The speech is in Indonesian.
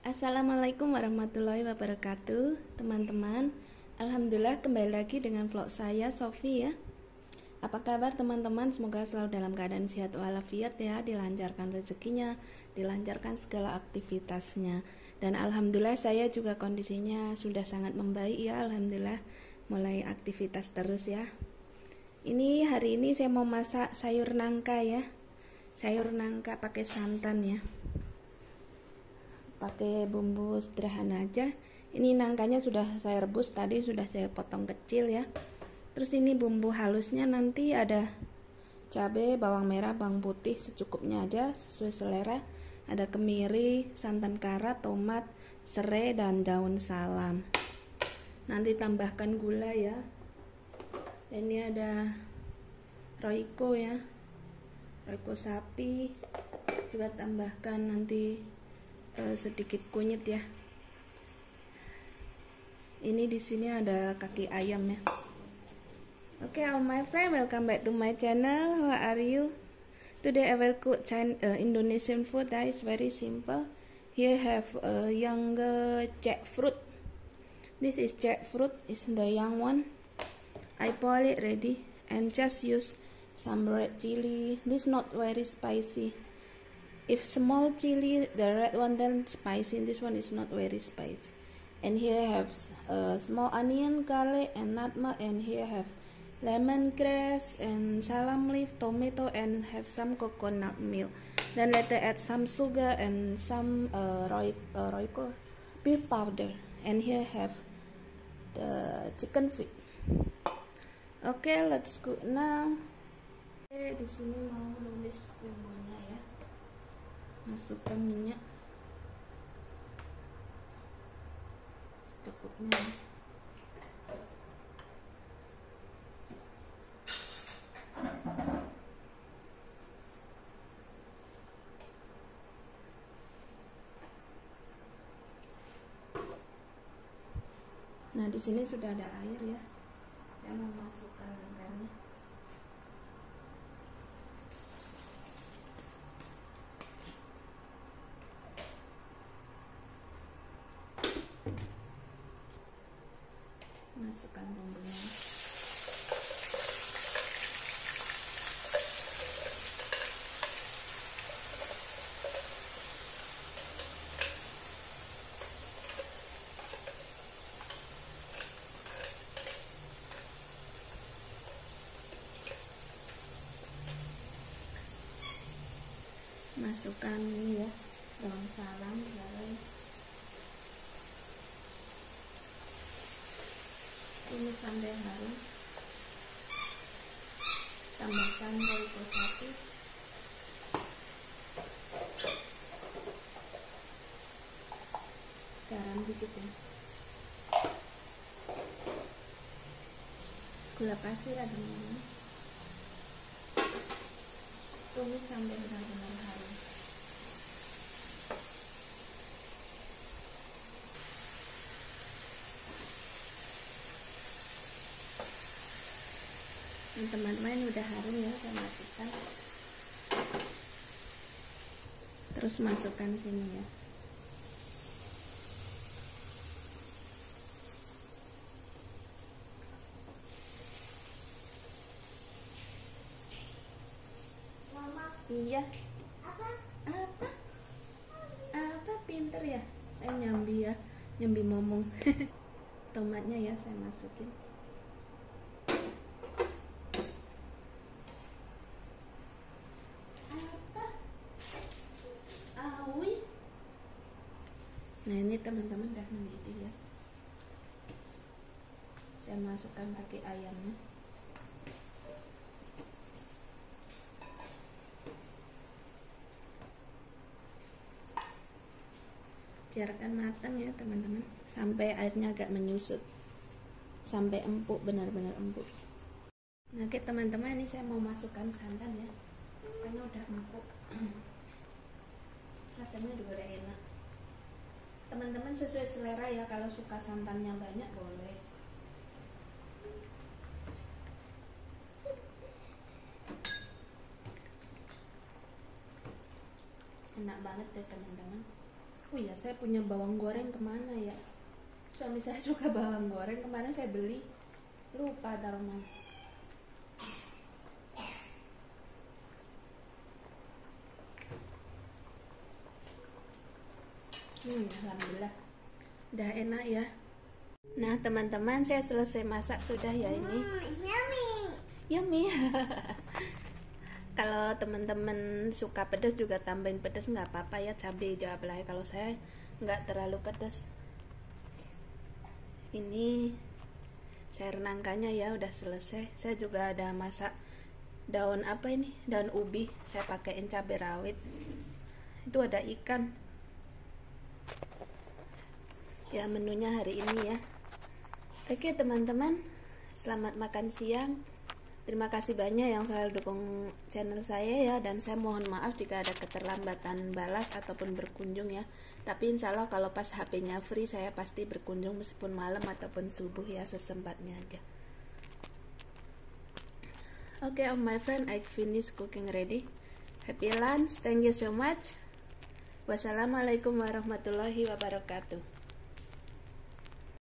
Assalamualaikum warahmatullahi wabarakatuh, teman-teman. Alhamdulillah kembali lagi dengan vlog saya, Sofi ya. Apa kabar teman-teman? Semoga selalu dalam keadaan sehat walafiat ya, dilancarkan rezekinya, dilancarkan segala aktivitasnya. Dan alhamdulillah saya juga kondisinya sudah sangat membaik ya, alhamdulillah mulai aktivitas terus ya. Hari ini saya mau masak sayur nangka ya. Sayur nangka pakai santan ya. Pakai bumbu sederhana aja. Ini nangkanya sudah saya rebus tadi, sudah saya potong kecil ya. Terus ini bumbu halusnya nanti ada cabai, bawang merah, bawang putih secukupnya aja sesuai selera. Ada kemiri, santan kara, tomat, serai dan daun salam. Nanti tambahkan gula ya. Ini ada roiko ya. Roiko sapi. Juga tambahkan nanti sedikit kunyit ya. Ini di sini ada kaki ayam ya. Okay, all my friend, welcome back to my channel. How are you? Today I will cook Indonesian food that is very simple. Here have young jackfruit. This is jackfruit, is the young one. I boil it ready and just use some red chili. This not very spicy. If small chili, the red one, then spicy. This one is not very spicy. And here I have small onion, garlic, and nutmeg. And here I have lemongrass and salam leaf, tomato, and have some coconut milk. Then later add some sugar and some royco beef powder. And here I have the chicken feet. Okay, let's cook now. Okay, di sini mau numis bumbunya ya. Masukkan minyak secukupnya. Nah, di sini sudah ada air ya. Saya mau masukkan nangkanya. Masukkan bumbunya. Masukkan ini ya, daun salam, serai. Ini sampai harum. Tambahkan roiko sapi. Garam dikit ya. Gula pasir ada ini. Tumis sampai benar-benar harum. Teman-teman udah harum ya, saya matikan. Terus masukkan sini ya. Mama. Iya. Apa pinter ya? Saya nyambi ya, nyambi ngomong. Tomatnya ya saya masukin. Nah, ini teman-teman udah mendidih ya. Saya masukkan kaki ayamnya. Biarkan matang ya teman-teman, sampai airnya agak menyusut, sampai empuk, benar-benar empuk. Nah, oke teman-teman, ini saya mau masukkan santan ya, karena udah empuk. Rasanya juga udah enak. Teman-teman sesuai selera ya, kalau suka santannya banyak boleh. Enak banget deh teman-teman. Oh ya, saya punya bawang goreng kemana ya? Suami saya suka bawang goreng, kemarin saya beli, lupa taruh mana. Alhamdulillah udah enak ya. Nah teman-teman, saya selesai masak sudah ya ini. Yummy. Kalau teman-teman suka pedas juga tambahin pedas, nggak apa-apa ya, cabai aja apalagi kalau saya nggak terlalu pedas. Ini sayur nangkanya ya udah selesai. Saya juga ada masak daun apa ini, daun ubi, saya pakaiin cabai rawit. Itu ada ikan ya, menunya hari ini ya. Oke teman-teman, selamat makan siang. Terima kasih banyak yang selalu dukung channel saya ya, dan saya mohon maaf jika ada keterlambatan balas ataupun berkunjung ya. Tapi insya Allah kalau pas HP-nya free saya pasti berkunjung meskipun malam ataupun subuh ya, sesempatnya aja. Okay, my friend, I finished cooking ready. Happy lunch, thank you so much. Wassalamualaikum warahmatullahi wabarakatuh.